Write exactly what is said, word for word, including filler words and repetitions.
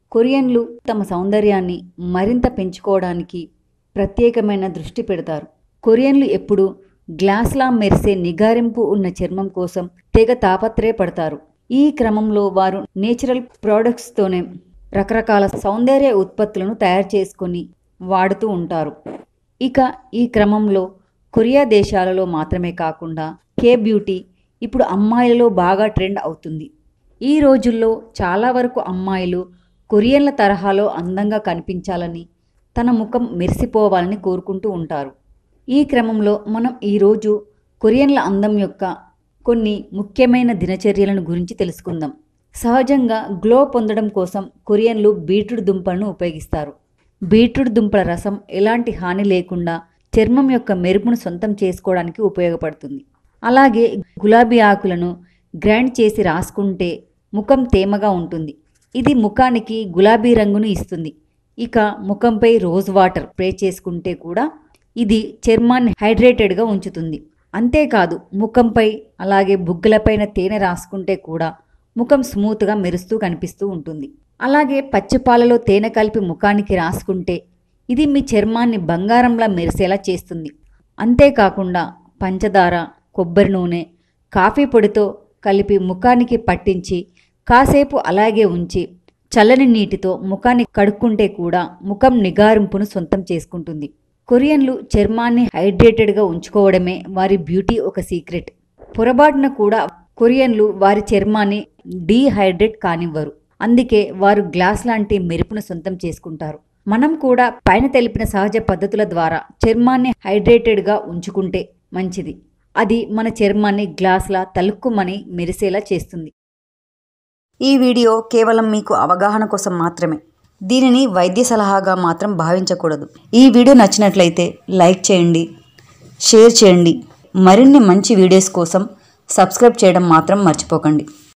కొరియన్లు తమ సౌందర్యాన్ని మరింత పెంచుకోవడానికి ప్రత్యేకమైన దృష్టి పెడతారు. కొరియన్లు ఎప్పుడూ గ్లాస్లా మెరిసే నిగారింపు ఉన్న చర్మం కోసం తెగ తాపత్రయపడతారు. ఈ క్రమంలో వారు నేచురల్ ప్రోడక్ట్స్తోనే రకరకాల సౌందర్య ఉత్పత్తులను తయారు చేసుకొని వాడుతూ ఉంటారు. ఇక ఈ క్రమంలో కొరియా దేశాలలో మాత్రమే కాకుండా కే బ్యూటీ ఇప్పుడు అమ్మాయిలలో బాగా ట్రెండ్ అవుతుంది. ఈ రోజుల్లో చాలా వరకు అమ్మాయిలు కొరియన్ల తరహాలో అందంగా కనిపించాలని, తన ముఖం మెరిసిపోవాలని కోరుకుంటూ ఉంటారు. ఈ క్రమంలో మనం ఈరోజు కొరియన్ల అందం యొక్క కొన్ని ముఖ్యమైన దినచర్యలను గురించి తెలుసుకుందాం. సహజంగా గ్లో పొందడం కోసం కొరియన్లు బీట్రూట్ దుంపలను ఉపయోగిస్తారు. బీట్రూట్ దుంపల రసం ఎలాంటి హాని లేకుండా చర్మం యొక్క మెరుపును సొంతం చేసుకోవడానికి ఉపయోగపడుతుంది. అలాగే గులాబీ ఆకులను గ్రైండ్ చేసి రాసుకుంటే ముఖం తేమగా ఉంటుంది. ఇది ముఖానికి గులాబీ రంగును ఇస్తుంది. ఇక ముఖంపై రోజ్ వాటర్ స్ప్రే చేసుకుంటే కూడా ఇది చర్మాన్ని హైడ్రేటెడ్గా ఉంచుతుంది. అంతేకాదు ముఖంపై అలాగే బుగ్గలపైన తేనె రాసుకుంటే కూడా ముఖం స్మూత్గా మెరుస్తూ కనిపిస్తూ ఉంటుంది. అలాగే పచ్చిపాలలో తేనె కలిపి ముఖానికి రాసుకుంటే ఇది మీ చర్మాన్ని బంగారంలా మెరిసేలా చేస్తుంది. అంతేకాకుండా పంచదార, కొబ్బరి నూనె, కాఫీ పొడితో కలిపి ముఖానికి పట్టించి కాసేపు అలాగే ఉంచి చల్లని నీటితో ముఖాన్ని కడుక్కుంటే కూడా ముఖం నిగారింపును సొంతం చేసుకుంటుంది. కొరియన్లు చర్మాన్ని హైడ్రేటెడ్గా ఉంచుకోవడమే వారి బ్యూటీ ఒక సీక్రెట్. పొరపాటున కూడా కొరియన్లు వారి చర్మాన్ని డీహైడ్రేట్ కానివ్వరు. అందుకే వారు గ్లాస్ లాంటి మెరుపును సొంతం చేసుకుంటారు. మనం కూడా పైన తెలిపిన సహజ పద్ధతుల ద్వారా చర్మాన్ని హైడ్రేటెడ్గా ఉంచుకుంటే మంచిది. అది మన చర్మాన్ని గ్లాస్లా తలుక్కుమని మెరిసేలా చేస్తుంది. ఈ వీడియో కేవలం మీకు అవగాహన కోసం మాత్రమే. దీనిని వైద్య సలహాగా మాత్రం భావించకూడదు. ఈ వీడియో నచ్చినట్లయితే లైక్ చేయండి, షేర్ చేయండి. మరిన్ని మంచి వీడియోస్ కోసం సబ్స్క్రైబ్ చేయడం మాత్రం మర్చిపోకండి.